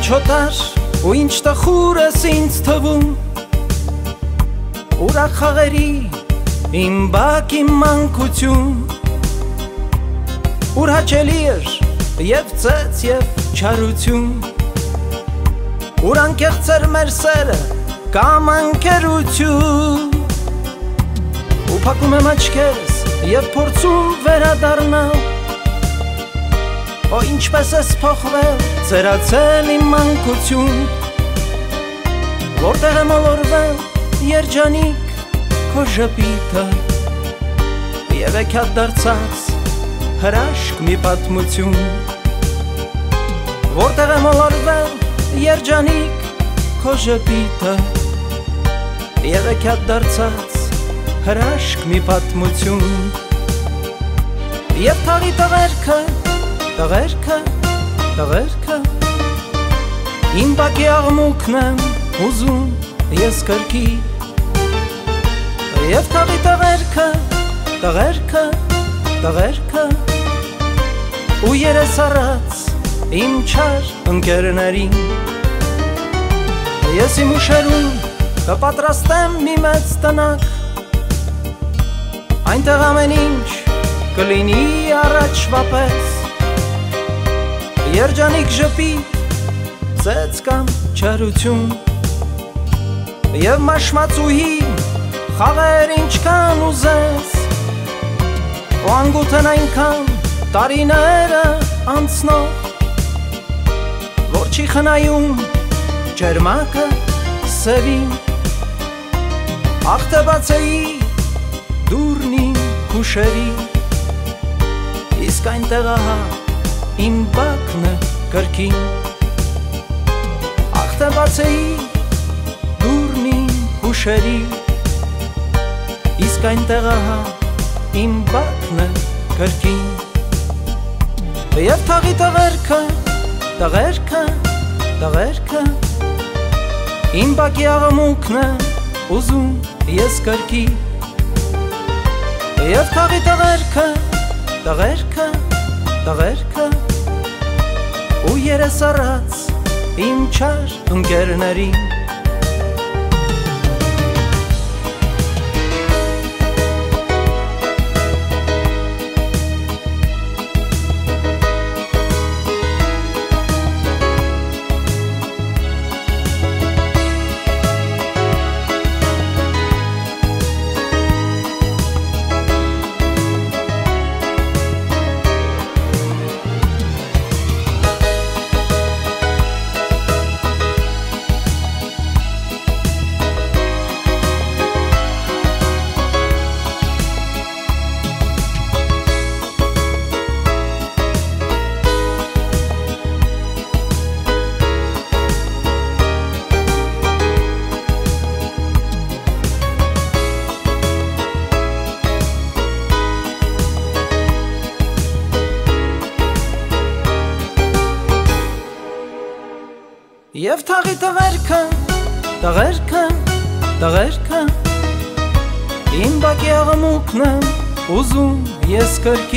Ինչ հոտար ու ինչ տխուր ես ինձ թվում, ուրախ խաղերի իմ բակ իմ մանկություն, ուր հաճելի էր և ծեծ և չարություն, ուր անկեղծ էր մեր սերը կամ ընկերություն, ու փակում եմ աչքերս և փորձում վերադառնալ, Ո ինչպես ես փոխվել, ծերացել իմ մանկություն, Որտեղ է մոլորվել երջանիկ քո ժպիտը, Եվ էքյատ դարձած հրաշք մի պատմություն, Որտեղ է մոլորվել երջանիկ քո ժպիտը, Եվ էքյատ դարձած հրաշք մի պատմություն, Եվ թաղի տղերքը, Տղերքը, տղերքը, իմ բակի աղմուկն եմ ուզում ես կրկի, Եվ թաղի տղերքը, տղերքը, տղերքը, ու երես առած իմ չար ընկերներին, Ես իմ ուշերում կպատրաստեմ մի մեծ տնակ, Այնտեղ ամեն ինչ կլինի առաջվա պես, Երջանիկ ժպիտ, ծեծ կամ չարություն, Եվ մաշմացուհի խաղեր ինչքան ուզես, Ու անգութ են այնքան տարիները անցնող, Որ չի խնայում ջերմակը սևին, Աղ թե բացեի դուրն իմ հուշերի, Իսկ այնտեղ ահա իմ բակն է կրկին, Աղ թե բացեի դուրն իմ հուշերի, Իսկ այնտեղ ահա իմ բակն է կրկին, Եվ թաղի տղերքը, տղերքը, տղերքը, Իմ բակի աղմուկն է ուզում ես կրկի, Եվ թաղի տղերքը, տղերքը, տղերքը, ու երես առած իմ չար ընկերներին, Եվ թաղի տղերքը, տղերքը, տղերքը, Իմ բակի աղմուկն եմ ուզում ես կրկի,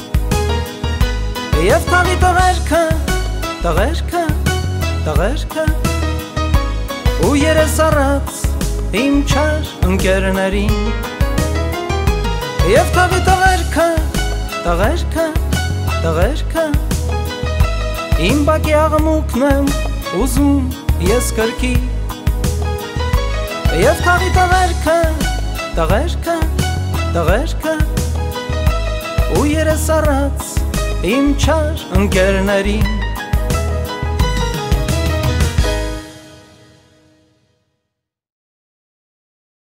Եվ թաղի տղերքը, տղերքը, տղերքը, ու երես առած իմ չար ընկերներին, Եվ թաղի տղերքը, տղերքը, տղերքը, Իմ բակի աղմուկն եմ ուզում ես կրկի, Եվ թաղի տղերքը, տղերքը, տղերքը, ու երես առած իմ չար ընկերներին,